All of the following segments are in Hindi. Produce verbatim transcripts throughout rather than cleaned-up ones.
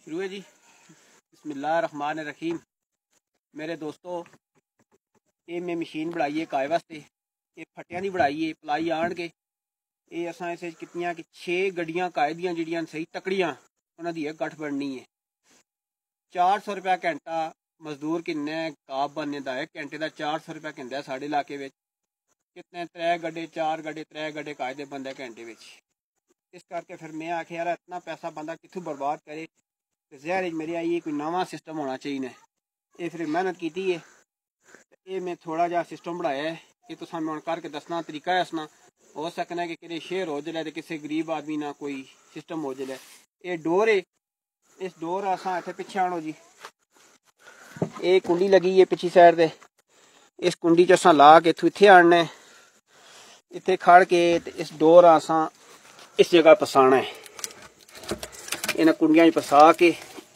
शुरू है जी। बिस्मिल्लाहिर्रहमानिर्रहीम। मेरे दोस्तों, ये मैं मशीन बनाई है काय वास्ते। ये फटिया नहीं बनाई है, पलाई आन के ये असा इस कितनियां कि छे गड्डियां काय दियां जिहड़ियां सही तकड़ियां उन्हां दी गठ बननी है। चार सौ रुपया घंटा मजदूर किन्ने काब बनने दा है, घंटे का चार सौ रुपया कहंदा साढ़े इलाके में। कितने त्रै गड्ढे चार गड्ढे त्रै गड्ढे काय दे बंदे घंटे में। इस करके फिर मैं आखिया यार इतना पैसा बंदा कित्थों बर्बाद करे। जहर मेरी आई कोई नवा सिस्टम होना चाहिए। ये फिर मेहनत की है, ये मैं थोड़ा जहा सिस्टम बनाया है। ये तो मैं हूँ करके दसना तरीका है दसना। हो सकना है कि किसी शेर हो जले तो किसी गरीब आदमी ना कोई सिस्टम हो जले। ये डोर है, इस डोर असा इतने पिछे आनो जी। ये कुंडी लगी है पिछली साइड से, इस कुंडी च असा ला के इतों इतने आने, इतने खड़ के इस डोर असा इस जगह फसाना है। इन्हें कुंडियां फसा के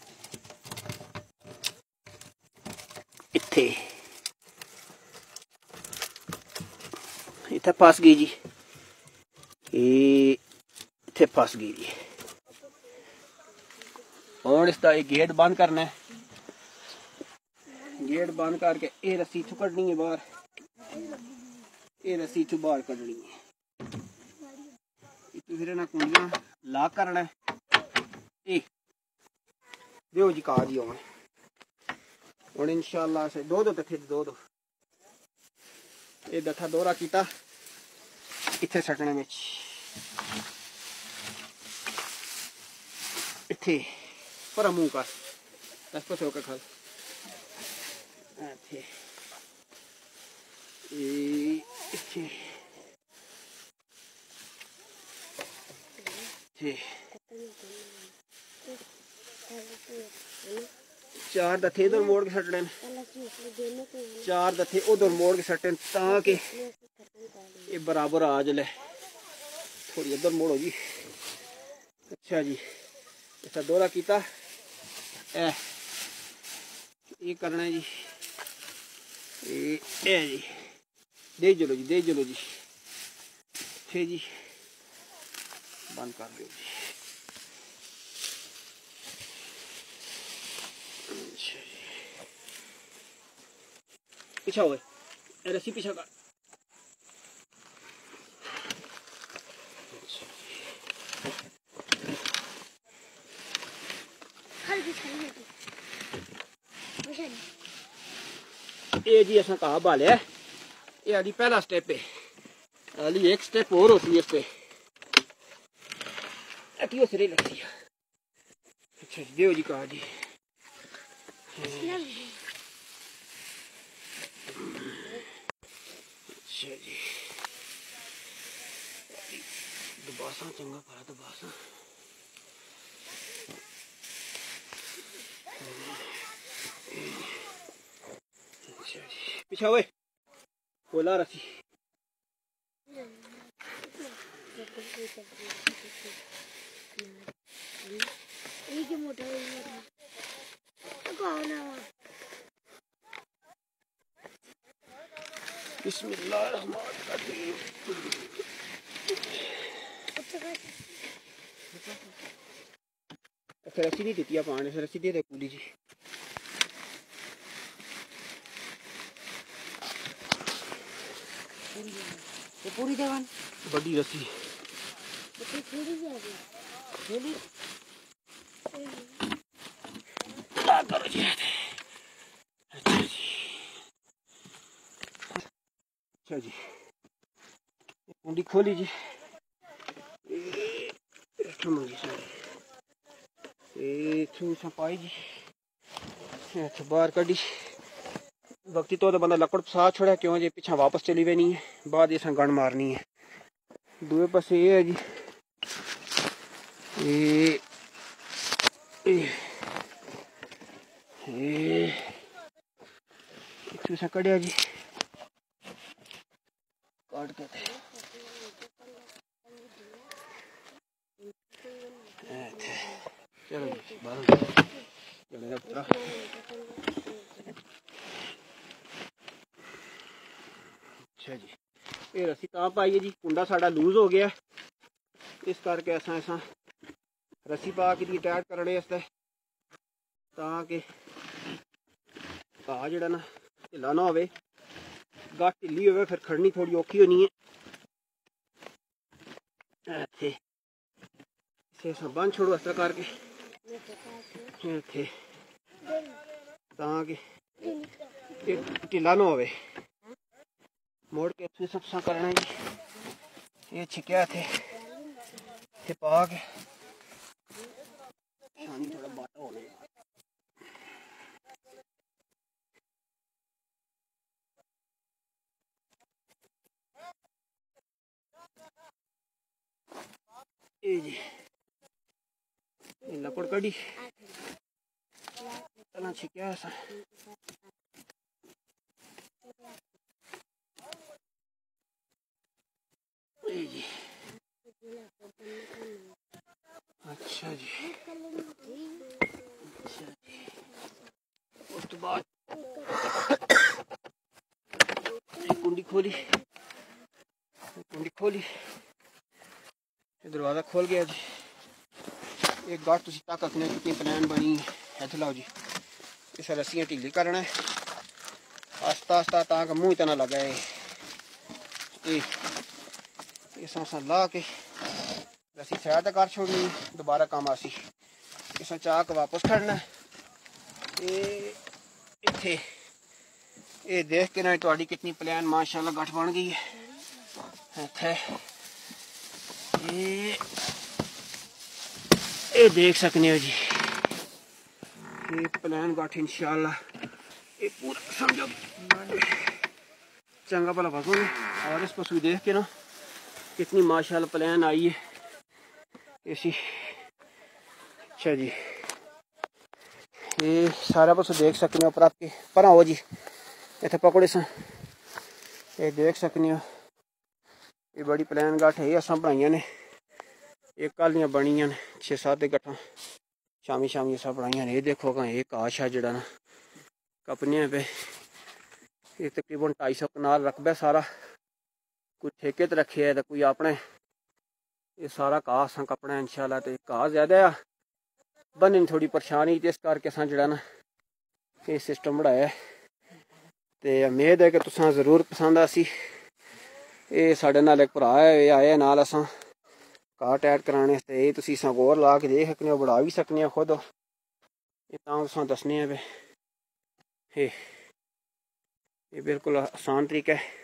इत्थे इत्थे फस गई जी। इत्थे फस गई जी। और इसका एक गेट बंद करना है। गेट बंद करके ये रस्सी इथों कड्ढनी है बाहर, ये रस्सी इथों बाहर कड्ढनी है। इतों फिर इन्हें कुंडियां लॉक करना है। ए देओ जी का जी आने हूँ इंशाअल्लाह से दो दो दथे दो दो ये दथा दोहरा किया इत्थे सटने में इत्थे पर मुंह कर दस पास होकर खल इत्थे इत्थे इत्थे चार दथे इधर मोड़ के सटने, चार दथे उधर मोड़ के सटने ताकि ये बराबर आ जले। थोड़ी इधर मोड़ो जी। अच्छा जी, इसका दौरा किया ए ये करना है जी। ए, ए जी दे चलो जी, दे चलो जी। थे जी बंद कर दो जी। पीछा हुए रस्सी पीछा कर। ये जी असा कहा बालिया, ये अली पहला स्टेप है। अली एक स्टेप और होती है इस पे अटियो सिरे लगती है। अच्छा जी देव जी कहा जी। अच्छा जी दबासा चंगा पड़ा दबासा। अच्छा जी पीछा हुए बोला रसी बिस्मिल्लाहिर्रहमानिर्रहीम। अच्छा रस्सी नहीं देती पानी से रस्सी दे दे कूली जी। ये पूरी देवान बड़ी रस्सी करो जी। अच्छा जी अच्छा जी कुंडी खोली जी। पाई जी अच्छा बाहर कड़ी वक्ती तो बंदा लकड़ फसा छोड़ा क्यों जी पिछा वापस चली वे नहीं है। बाद इस गन मारनी है। दूए पासे ये है जी ये ये कड़िया जी काट के चलो जी बाहर अच्छा जी ये रस्सी तां पाई है जी कुंडा साड़ा लूज हो गया इस करके असा ऐसा रस्सी पा के टाइट करने ताकि घाह जिहड़ा ना ढिला ना होवे। गठ ढिली होवे फिर खड़नी थोड़ी औखी होनी है। इत्थे इसे बन छोड़ो इस तरह करके इत्थे ताकि ढिला ना होवे। मोड़ के इत्थे सब सा करना जी। ये छिक्या इत्थे इत्थे पा के शानी थोड़ा बाटा होने ये जी ये लकड़ कड़ी तना छिक्या ऐसा ये जी। अच्छा जी अच्छा जी। उस तो बाद कुंडी खोली कुंडी खोली दरवाज़ा खोल गया जी। एक गाठ तुम तक रखने कितनी प्लान बनी है। लाओ जी इस रस्सियाँ ढीली करना है आस्ता आस्ता ताकि मुँह इतना लगा है। इस ला के रस्सी शायद कर छोड़नी दोबारा काम आसी। इस चाक वापस खड़ना इत्थे ये देख के ना थोड़ी कितनी प्लान माशाल्लाह गठ बन गई है। इत्थे ये ये देख सकते हो जी ये प्लान गठ इंशाल्लाह ये पूरा समझो चंगा भला भगोगे। और इस पशु देख के ना कितनी माशाल्लाह प्लान आई है ऐसी। अच्छा जी ये सारा पशु देख सकते हो पर आपके पर हो जी इतने पकड़े सा ये देख सकते हो। ये बड़ी प्लान गठ है असा बनाई ने ये कल दियां बनियां ने छे सत्त गठा शामी शामी असा बनाई ने। ये देखो कहाँ ये घाह शा जड़ा ना कपने पे ये तकरीबन ढाई सौ कनाल रकबा सारा कोई ठेके ते रखे है तो कोई अपने। ये सारा घाह असा कपना इंशाल्लाह। तो घाह ज्यादा आ बनने थोड़ी परेशानी इस करके असा जड़ा ना ये सिस्टम बनाया। तो उम्मीद है कि तुसां जरूर पसंद आसी। ये साढ़े नाल एक भरा है आए नाल असा घाह टैट कराने ये तुसीं इसा गौर ला के देख सकने हो बढ़ा भी सकने खुद। ये तां तुसां दसने पे ये ये बिल्कुल आसान तरीका है।